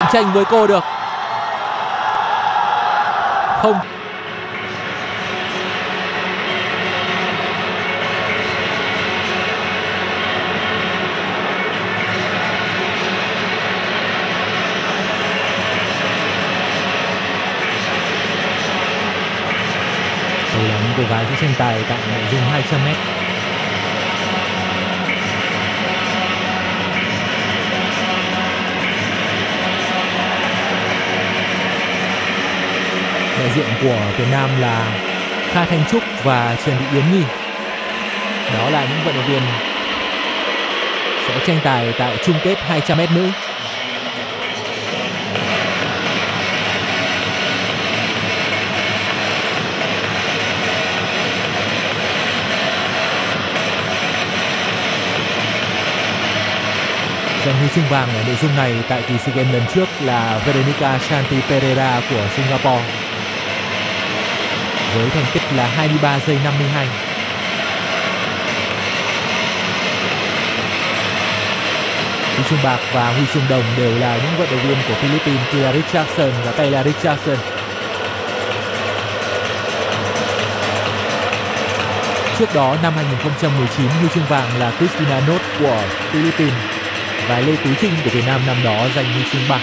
tranh với cô được. Không. Đây là những cô gái sẽ tranh tài tại nội dung 200m. Đại diện của Việt Nam là Kha Thanh Trúc và Trần Thị Yến Nhi. Đó là những vận động viên sẽ tranh tài tại chung kết 200m nữ. Giành huy chương vàng ở nội dung này tại kỳ SEA Games lần trước là Veronica Shanti Pereira của Singapore với thành tích là 23 giây 52. Huy chương bạc và huy chương đồng đều là những vận động viên của Philippines, Kia Richardson và Kayla Richardson. Trước đó năm 2019, huy chương vàng là Christina Nốt của Philippines và Lê Tú Trinh của Việt Nam năm đó giành huy chương bạc.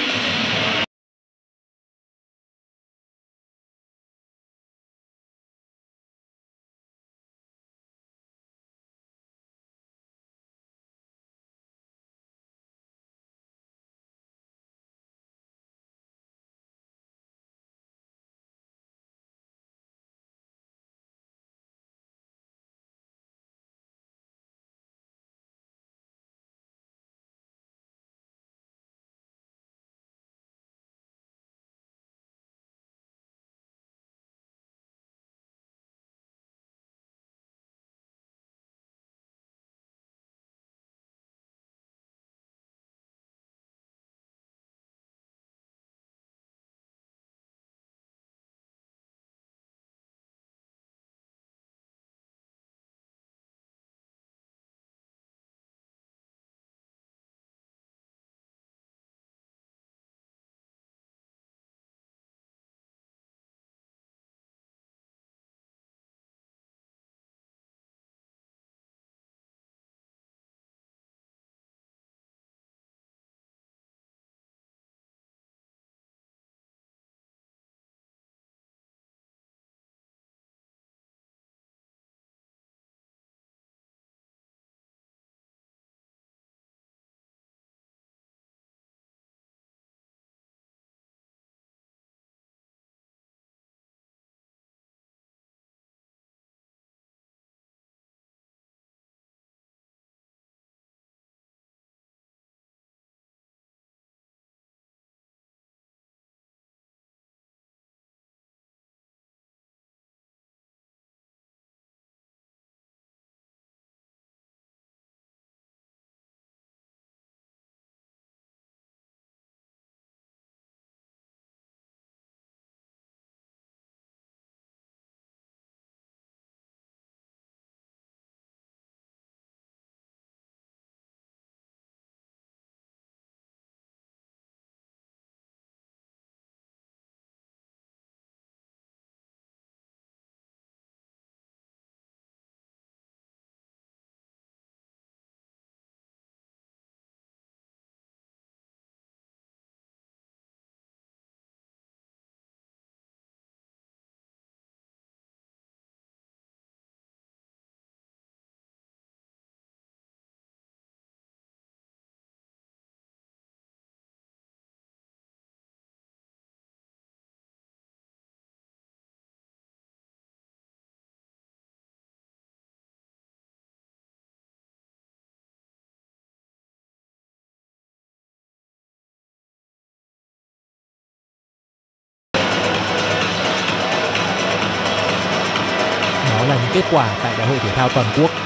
Là những kết quả tại Đại hội Thể thao Toàn quốc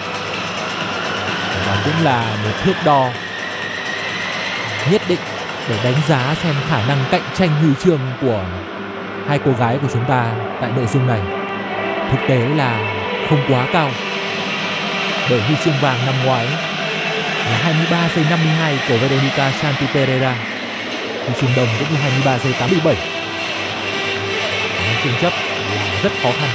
và cũng là một thước đo nhất định để đánh giá xem khả năng cạnh tranh huy chương của hai cô gái của chúng ta tại nội dung này. Thực tế là không quá cao, bởi huy chương vàng năm ngoái là 23 giây 52 của Veronica Shanti Pereira huy chương đồng cũng như 23 giây 87. Tranh chấp rất khó khăn.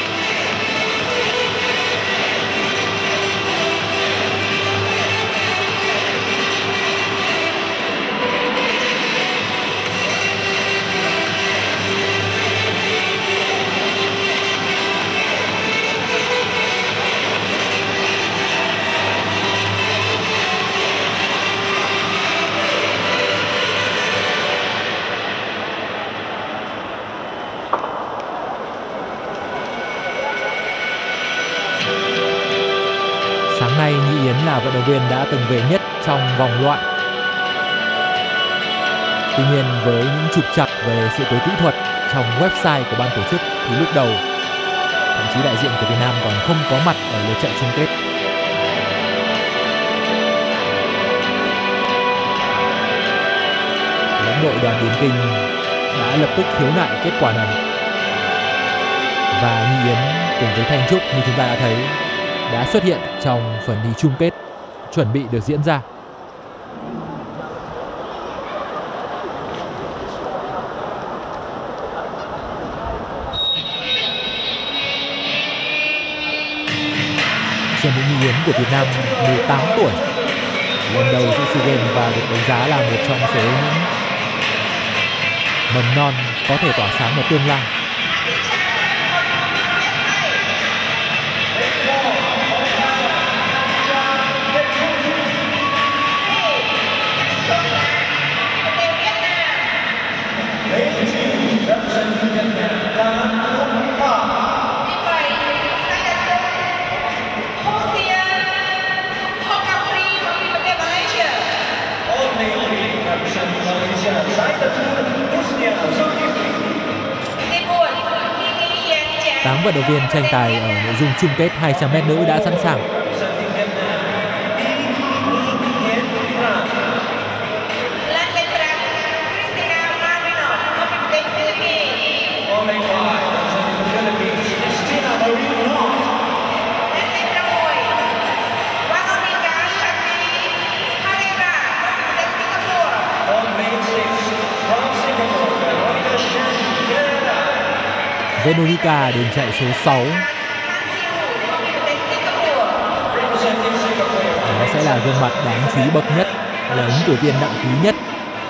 Sáng nay, Như Yến là vận động viên đã từng về nhất trong vòng loại. Tuy nhiên, với những trục trặc về sự cố kỹ thuật trong website của ban tổ chức thì lúc đầu, thậm chí đại diện của Việt Nam còn không có mặt ở lượt trận chung kết. Lãnh đội đoàn điền kinh đã lập tức khiếu nại kết quả này. Và Như Yến cùng với Thanh Trúc như chúng ta đã thấy đã xuất hiện trong phần thi chung kết chuẩn bị được diễn ra. Trần Thị Như Yến của Việt Nam 18 tuổi, lần đầu dự SEA Games và được đánh giá là một trong số những mầm non có thể tỏa sáng ở tương lai. Tám vận động viên tranh tài ở nội dung chung kết 200m nữ đã sẵn sàng. Veronica đường chạy số 6. Đó sẽ là gương mặt đáng chú ý bậc nhất, là ứng cử viên nặng ký nhất.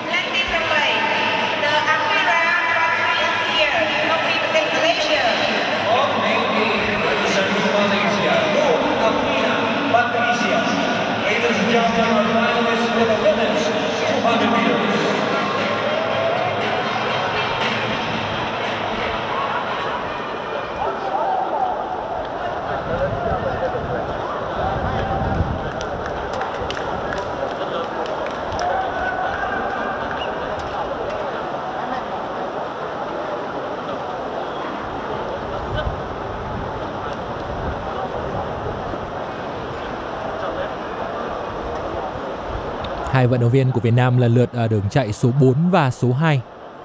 Hai vận động viên của Việt Nam lần lượt ở đường chạy số 4 và số 2.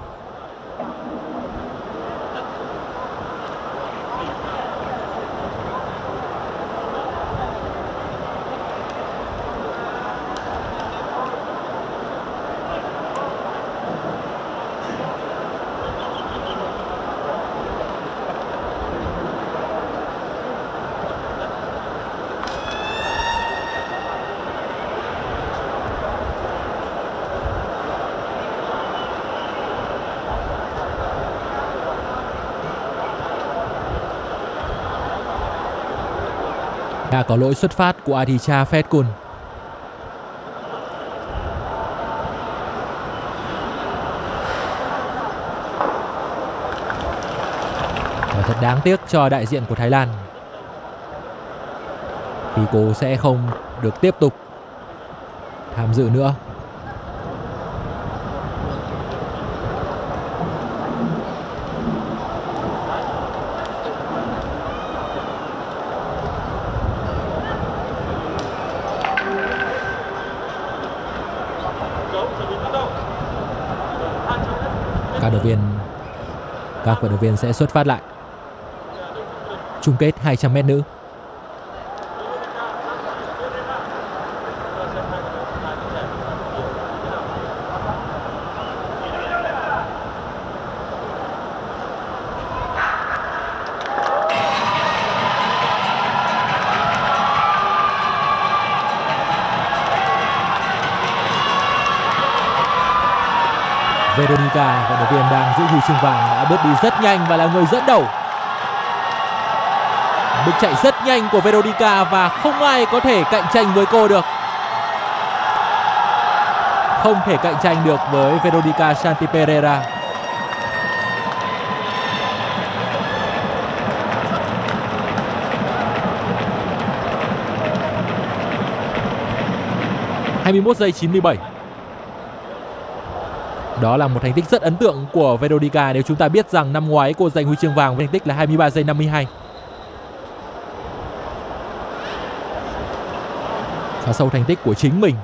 Đã có lỗi xuất phát của Aditya Phekun. Và thật đáng tiếc cho đại diện của Thái Lan thì cô sẽ không được tiếp tục tham dự nữa. Các vận động viên sẽ xuất phát lại. Chung kết 200m nữ. Veronica, vận động viên đang giữ huy chương vàng, đã bước đi rất nhanh và là người dẫn đầu. Bước chạy rất nhanh của Veronica và không ai có thể cạnh tranh với cô được. Không thể cạnh tranh được với Veronica Santi Pereira. (21 giây 97). Đó là một thành tích rất ấn tượng của Veronica nếu chúng ta biết rằng năm ngoái cô giành huy chương vàng với thành tích là 23 giây 52. Và sau thành tích của chính mình,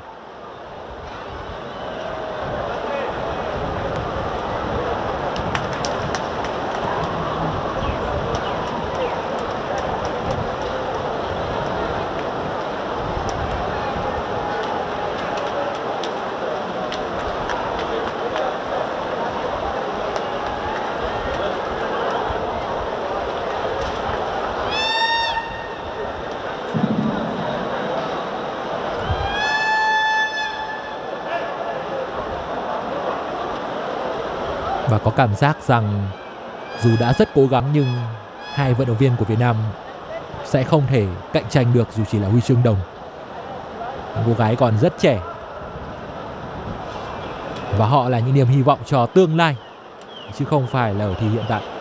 và có cảm giác rằng dù đã rất cố gắng nhưng hai vận động viên của Việt Nam sẽ không thể cạnh tranh được dù chỉ là huy chương đồng. Cô gái còn rất trẻ và họ là những niềm hy vọng cho tương lai chứ không phải là ở thì hiện tại.